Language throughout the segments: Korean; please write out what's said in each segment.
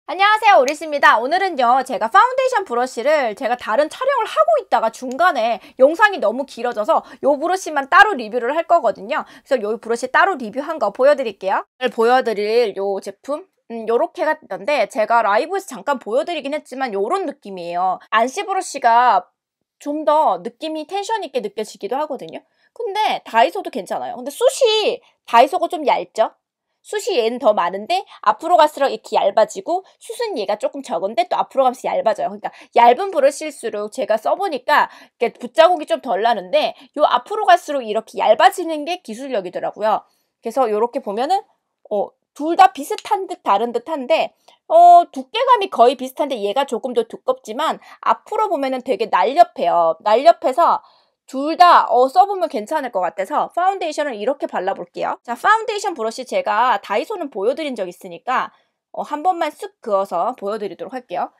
안녕하세요, 오리씨입니다. 오늘은요, 제가 파운데이션 브러쉬를 제가 다른 촬영을 하고 있다가 중간에 영상이 너무 길어져서 요 브러쉬만 따로 리뷰를 할 거거든요. 그래서 요 브러쉬 따로 리뷰한 거 보여드릴게요. 오늘 보여드릴 요 제품 요렇게가 있던데 제가 라이브에서 잠깐 보여드리긴 했지만 요런 느낌이에요. 안시 브러쉬가 좀 더 느낌이 텐션 있게 느껴지기도 하거든요. 근데 다이소도 괜찮아요. 근데 숱이 다이소가 좀 얇죠? 숱이 얘는 더 많은데 앞으로 갈수록 이렇게 얇아지고 숱은 얘가 조금 적은데 또 앞으로 가면서 얇아져요. 그러니까 얇은 브러쉬일수록 제가 써보니까 붓자국이 좀 덜 나는데 요 앞으로 갈수록 이렇게 얇아지는 게 기술력이더라고요. 그래서 이렇게 보면은 둘 다 비슷한 듯 다른 듯한데 두께감이 거의 비슷한데 얘가 조금 더 두껍지만 앞으로 보면은 되게 날렵해요. 날렵해서 둘 다 써보면 괜찮을 것 같아서 파운데이션을 이렇게 발라볼게요. 자, 파운데이션 브러쉬 제가 다이소는 보여드린 적 있으니까 한 번만 쓱 그어서 보여드리도록 할게요.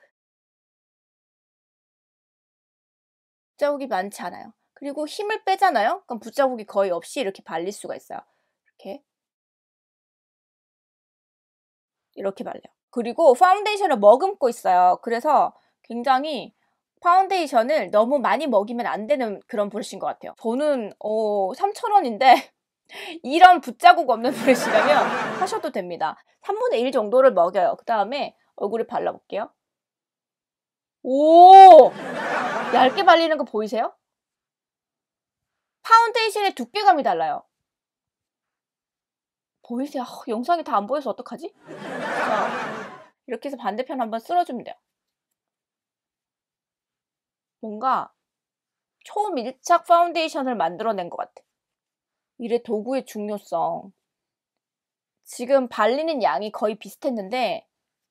붓자국이 많지 않아요. 그리고 힘을 빼잖아요. 그럼 붓자국이 거의 없이 이렇게 발릴 수가 있어요. 이렇게 발려요. 그리고 파운데이션을 머금고 있어요. 그래서 굉장히 파운데이션을 너무 많이 먹이면 안 되는 그런 브러쉬인 것 같아요. 저는 3,000원인데 이런 붓자국 없는 브러쉬라면 하셔도 됩니다. 3분의 1 정도를 먹여요. 그 다음에 얼굴에 발라볼게요. 오! 얇게 발리는 거 보이세요? 파운데이션의 두께감이 달라요. 보이세요? 영상이 다 안 보여서 어떡하지? 자, 이렇게 해서 반대편 한번 쓸어주면 돼요. 뭔가 초밀착 파운데이션을 만들어낸 것 같아. 이래 도구의 중요성. 지금 발리는 양이 거의 비슷했는데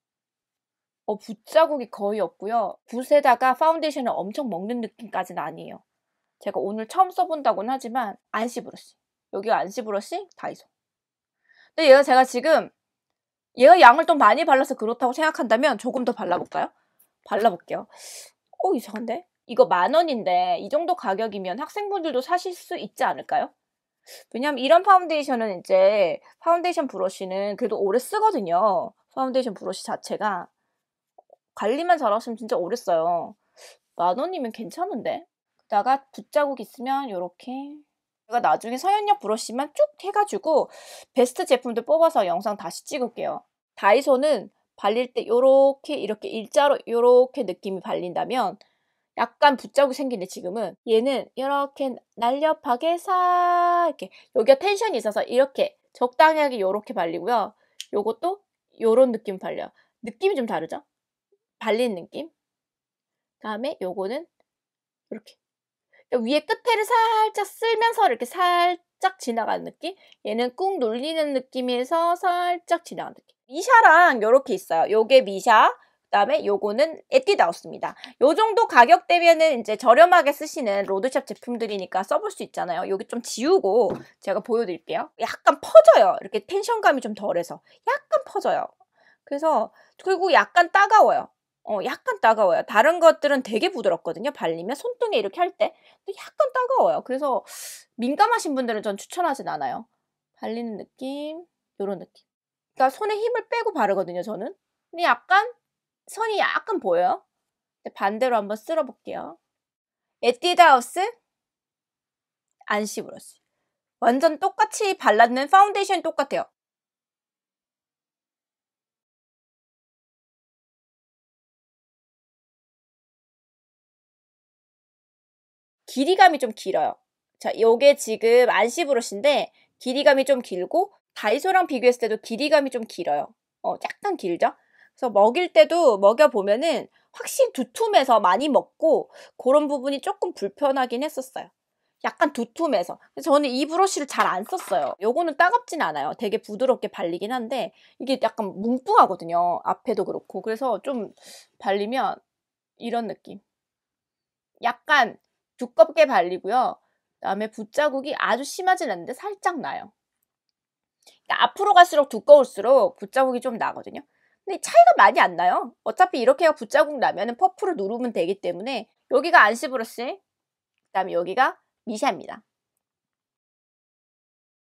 붓자국이 거의 없고요. 붓에다가 파운데이션을 엄청 먹는 느낌까지는 아니에요. 제가 오늘 처음 써본다고는 하지만 안시 브러쉬. 여기가 안시 브러쉬 다이소. 근데 제가 지금 얘가 양을 좀 많이 발라서 그렇다고 생각한다면 조금 더 발라볼까요? 발라볼게요. 이상한데? 이거 10,000원인데 이 정도 가격이면 학생분들도 사실 수 있지 않을까요? 왜냐면 이런 파운데이션은 이제 파운데이션 브러쉬는 그래도 오래 쓰거든요. 파운데이션 브러쉬 자체가 관리만 잘하시면 진짜 오래 써요. 10,000원이면 괜찮은데? 그다가 붓자국 있으면 요렇게 제가 나중에 서현역 브러쉬만 쭉 해가지고 베스트 제품들 뽑아서 영상 다시 찍을게요. 다이소는 발릴 때 요렇게 이렇게 일자로 요렇게 느낌이 발린다면 약간 붓자국이 생기는데 지금은 얘는 이렇게 날렵하게 싹 이렇게 여기가 텐션이 있어서 이렇게 적당하게 요렇게 발리고요. 요것도 요런 느낌 발려요. 느낌이 좀 다르죠? 발리는 느낌. 다음에 요거는 이렇게 위에 끝에를 살짝 쓸면서 이렇게 살짝 지나가는 느낌. 얘는 꾹 눌리는 느낌에서 살짝 지나가는 느낌. 미샤랑 요렇게 있어요. 요게 미샤. 그다음에 요거는 에뛰드하우스입니다. 요 정도 가격대면은 이제 저렴하게 쓰시는 로드샵 제품들이니까 써볼 수 있잖아요. 여기 좀 지우고 제가 보여드릴게요. 약간 퍼져요. 이렇게 텐션감이 좀 덜해서 약간 퍼져요. 그래서 그리고 약간 따가워요. 약간 따가워요. 다른 것들은 되게 부드럽거든요. 발리면 손등에 이렇게 할 때. 근데 약간 따가워요. 그래서 민감하신 분들은 전 추천하진 않아요. 발리는 느낌, 요런 느낌. 그러니까 손에 힘을 빼고 바르거든요, 저는. 근데 약간 선이 약간 보여요. 반대로 한번 쓸어볼게요. 에뛰드하우스 안시 브러쉬. 완전 똑같이 발랐는 파운데이션이 똑같아요. 길이감이 좀 길어요. 자, 요게 지금 안시 브러쉬인데 길이감이 좀 길고 다이소랑 비교했을 때도 길이감이 좀 길어요. 약간 길죠? 그래서 먹일 때도 먹여보면은 확실히 두툼해서 많이 먹고 그런 부분이 조금 불편하긴 했었어요. 약간 두툼해서. 저는 이 브러쉬를 잘 안 썼어요. 요거는 따갑진 않아요. 되게 부드럽게 발리긴 한데 이게 약간 뭉뚱하거든요. 앞에도 그렇고. 그래서 좀 발리면 이런 느낌. 약간 두껍게 발리고요. 그다음에 붓자국이 아주 심하진 않은데 살짝 나요. 그러니까 앞으로 갈수록 두꺼울수록 붓자국이 좀 나거든요. 근데 차이가 많이 안 나요. 어차피 이렇게 붓자국 나면은 퍼프를 누르면 되기 때문에 여기가 안시 브러쉬, 그다음에 여기가 미샤입니다.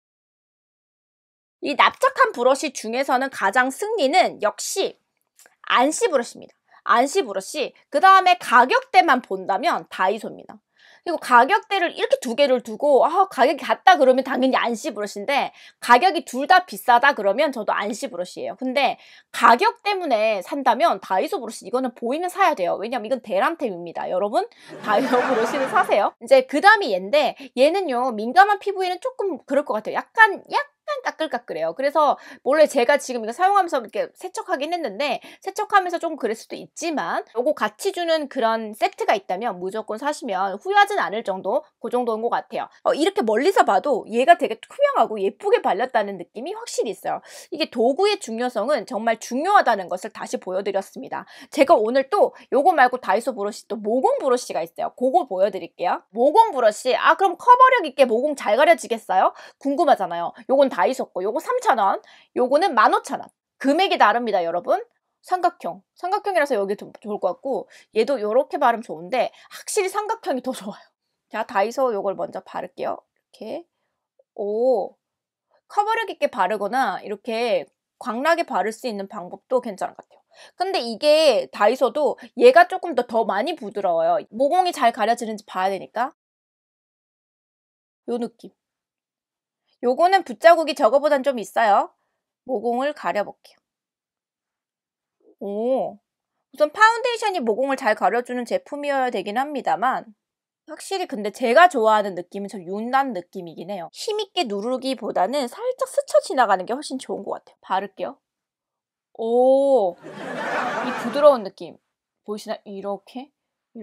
이 납작한 브러쉬 중에서는 가장 승리는 역시 안시 브러쉬입니다. 안시 브러쉬. 그 다음에 가격대만 본다면 다이소입니다. 그리고 가격대를 이렇게 두 개를 두고 가격이 같다 그러면 당연히 안시 브러쉬인데 가격이 둘 다 비싸다 그러면 저도 안시 브러쉬예요. 근데 가격 때문에 산다면 다이소 브러쉬 이거는 보이면 사야 돼요. 왜냐면 이건 대란템입니다. 여러분 다이소 브러쉬를 사세요. 이제 그 다음이 얘인데 얘는요 민감한 피부에는 조금 그럴 것 같아요. 약간 까끌까끌해요. 그래서 원래 제가 지금 이거 사용하면서 이렇게 세척하긴 했는데 세척하면서 조금 그럴 수도 있지만 요거 같이 주는 그런 세트가 있다면 무조건 사시면 후회하진 않을 정도 그 정도인 것 같아요. 이렇게 멀리서 봐도 얘가 되게 투명하고 예쁘게 발렸다는 느낌이 확실히 있어요. 이게 도구의 중요성은 정말 중요하다는 것을 다시 보여드렸습니다. 제가 오늘 또 요거 말고 다이소 브러쉬 또 모공 브러쉬가 있어요. 그거 보여드릴게요. 모공 브러쉬 그럼 커버력 있게 모공 잘 가려지겠어요? 궁금하잖아요. 요건 다이소 거. 요거 3,000원. 요거는 15,000원. 금액이 다릅니다, 여러분. 삼각형이라서 여기 좀 좋을 것 같고 얘도 요렇게 바르면 좋은데 확실히 삼각형이 더 좋아요. 자, 다이소 요걸 먼저 바를게요. 이렇게. 커버력 있게 바르거나 이렇게 광나게 바를 수 있는 방법도 괜찮은 것 같아요. 근데 이게 다이소도 얘가 조금 더 많이 부드러워요. 모공이 잘 가려지는지 봐야 되니까. 요 느낌. 요거는 붓자국이 저거보단 좀 있어요. 모공을 가려볼게요. 우선 파운데이션이 모공을 잘 가려주는 제품이어야 되긴 합니다만 확실히 근데 제가 좋아하는 느낌은 좀 윤난 느낌이긴 해요. 힘있게 누르기보다는 살짝 스쳐 지나가는 게 훨씬 좋은 것 같아요. 바를게요. 이 부드러운 느낌 보이시나요? 이렇게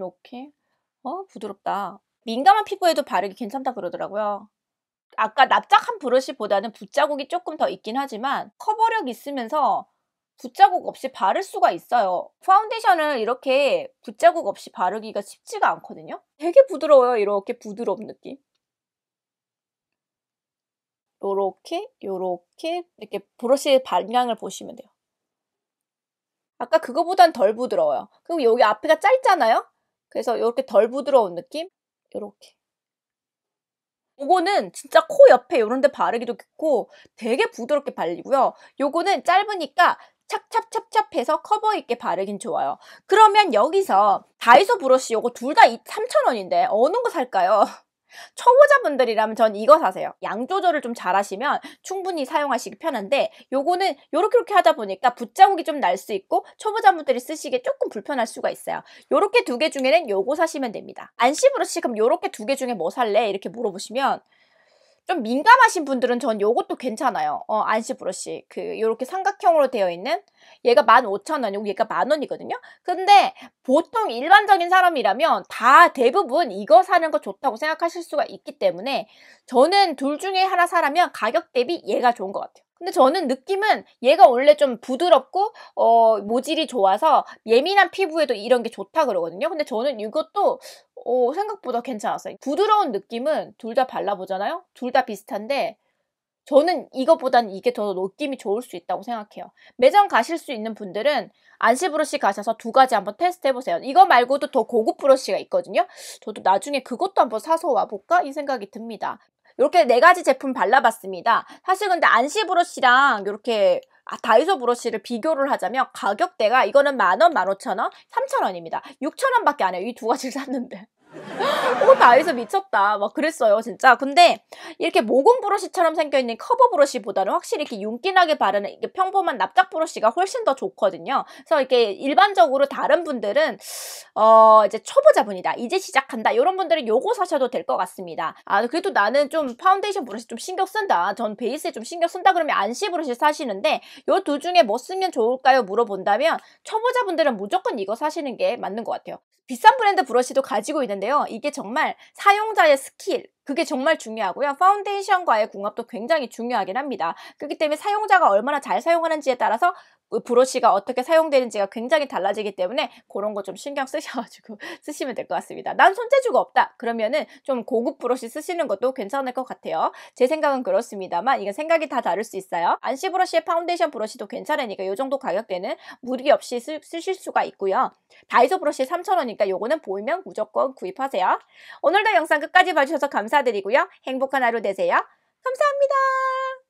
부드럽다. 민감한 피부에도 바르기 괜찮다 그러더라고요. 아까 납작한 브러쉬보다는 붓자국이 조금 더 있긴 하지만 커버력 있으면서 붓자국 없이 바를 수가 있어요. 파운데이션을 이렇게 붓자국 없이 바르기가 쉽지가 않거든요. 되게 부드러워요. 이렇게 부드러운 느낌. 요렇게 이렇게 브러쉬의 방향을 보시면 돼요. 아까 그거보단 덜 부드러워요. 그리고 여기 앞에가 짧잖아요. 그래서 이렇게 덜 부드러운 느낌? 요렇게. 요거는 진짜 코 옆에 요런 데 바르기도 좋고 되게 부드럽게 발리고요. 요거는 짧으니까 찹찹찹찹해서 커버 있게 바르긴 좋아요. 그러면 여기서 다이소 브러쉬 요거 둘 다 3,000원인데 어느 거 살까요? 초보자분들이라면 전 이거 사세요. 양 조절을 좀 잘하시면 충분히 사용하시기 편한데 요거는 요렇게 하다 보니까 붓자국이 좀 날 수 있고 초보자분들이 쓰시기에 조금 불편할 수가 있어요. 요렇게 두 개 중에는 요거 사시면 됩니다. 안시 브러쉬 그럼 요렇게 두 개 중에 뭐 살래? 이렇게 물어보시면 좀 민감하신 분들은 전 요것도 괜찮아요. 안시 브러쉬. 요렇게 삼각형으로 되어 있는 얘가 15,000원이고 얘가 10,000원이거든요. 근데 보통 일반적인 사람이라면 다 대부분 이거 사는 거 좋다고 생각하실 수가 있기 때문에 저는 둘 중에 하나 사라면 가격 대비 얘가 좋은 것 같아요. 근데 저는 느낌은 얘가 원래 좀 부드럽고 모질이 좋아서 예민한 피부에도 이런 게 좋다 그러거든요. 근데 저는 이것도 생각보다 괜찮았어요. 부드러운 느낌은 둘 다 발라보잖아요. 둘 다 비슷한데 저는 이것보다는 이게 더 느낌이 좋을 수 있다고 생각해요. 매장 가실 수 있는 분들은 안시 브러쉬 가셔서 두 가지 한번 테스트 해보세요. 이거 말고도 더 고급 브러쉬가 있거든요. 저도 나중에 그것도 한번 사서 와볼까? 이 생각이 듭니다. 이렇게 네 가지 제품 발라봤습니다. 사실 근데 안시 브러쉬랑 이렇게 다이소 브러쉬를 비교를 하자면 가격대가 이거는 10,000원, 15,000원, 3,000원입니다. 6,000원밖에 안 해요. 이 두 가지를 샀는데. 다이소 미쳤다. 막 그랬어요, 진짜. 근데 이렇게 모공 브러쉬처럼 생겨있는 커버 브러쉬보다는 확실히 이렇게 윤기나게 바르는 이게 평범한 납작 브러쉬가 훨씬 더 좋거든요. 그래서 이렇게 일반적으로 다른 분들은 이제 초보자분이다. 이제 시작한다. 이런 분들은 요거 사셔도 될 것 같습니다. 그래도 나는 좀 파운데이션 브러쉬 좀 신경 쓴다. 전 베이스에 좀 신경 쓴다. 그러면 안시 브러쉬 사시는데 요 둘 중에 뭐 쓰면 좋을까요? 물어본다면 초보자분들은 무조건 이거 사시는 게 맞는 것 같아요. 비싼 브랜드 브러쉬도 가지고 있는데요. 이게 정말 사용자의 스킬, 그게 정말 중요하고요. 파운데이션과의 궁합도 굉장히 중요하긴 합니다. 그렇기 때문에 사용자가 얼마나 잘 사용하는지에 따라서 그 브러쉬가 어떻게 사용되는지가 굉장히 달라지기 때문에 그런 거 좀 신경 쓰셔가지고 쓰시면 될 것 같습니다. 난 손재주가 없다. 그러면은 좀 고급 브러쉬 쓰시는 것도 괜찮을 것 같아요. 제 생각은 그렇습니다만 이건 생각이 다 다를 수 있어요. 안시 브러쉬의 파운데이션 브러쉬도 괜찮으니까 이 정도 가격대는 무리 없이 쓰실 수가 있고요. 다이소 브러쉬 3,000원이니까 요거는 보이면 무조건 구입하세요. 오늘도 영상 끝까지 봐주셔서 감사드리고요. 행복한 하루 되세요. 감사합니다.